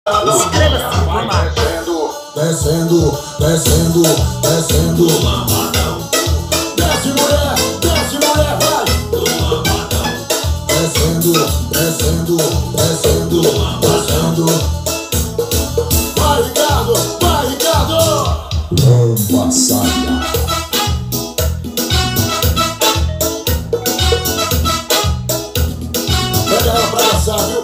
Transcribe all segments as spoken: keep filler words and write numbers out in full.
Inscreva-se, vai descendo, descendo, descendo, descendo. Desce, mulher, desce, mulher, vai. Descendo, descendo, descendo, descendo. Vai, Ricardo, vai, Ricardo. Lamba saia. Pega ela pra dançar, viu?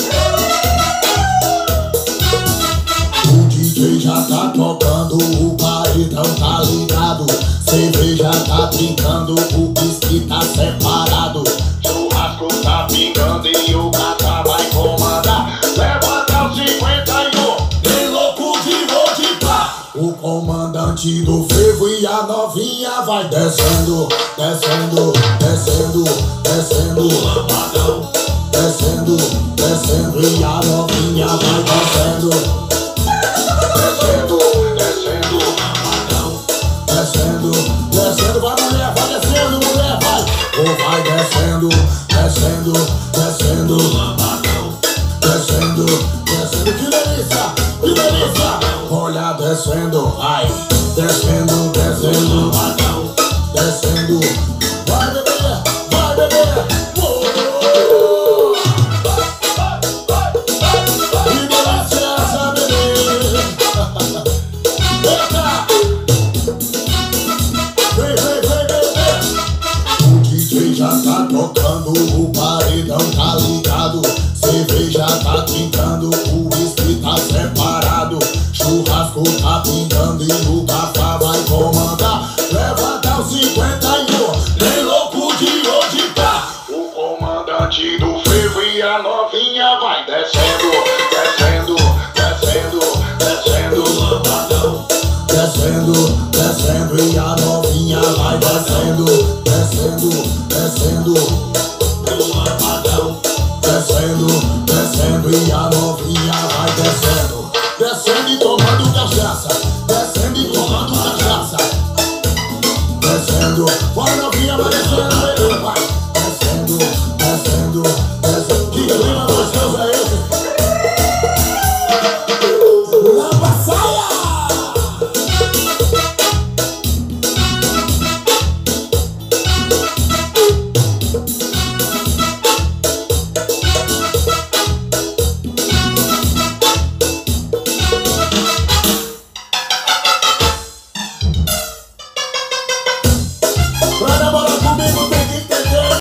O D J já tá tocando, o paredão tá ligado. Cerveja tá trincando, o whisky tá separado. Churrasco tá pingando e o gata vai comandar. Levanta os cinquenta e um, tem louco de rodipá. O comandante do frevo e a novinha vai descendo, descendo, descendo, descendo. Descendo, descendo e a novinha vai descendo. Descendo, descendo, descendo, descendo, vai mulher, vai descendo, mulher, vai. Ou vai descendo, descendo, descendo, descendo, descendo, que delícia, que delícia. Olha, descendo, vai, descendo, descendo, descendo, vai beber, vai beber. Já tá tocando, o paredão tá ligado. Cerveja tá trincando, o whisky tá separado. Churrasco tá pingando e o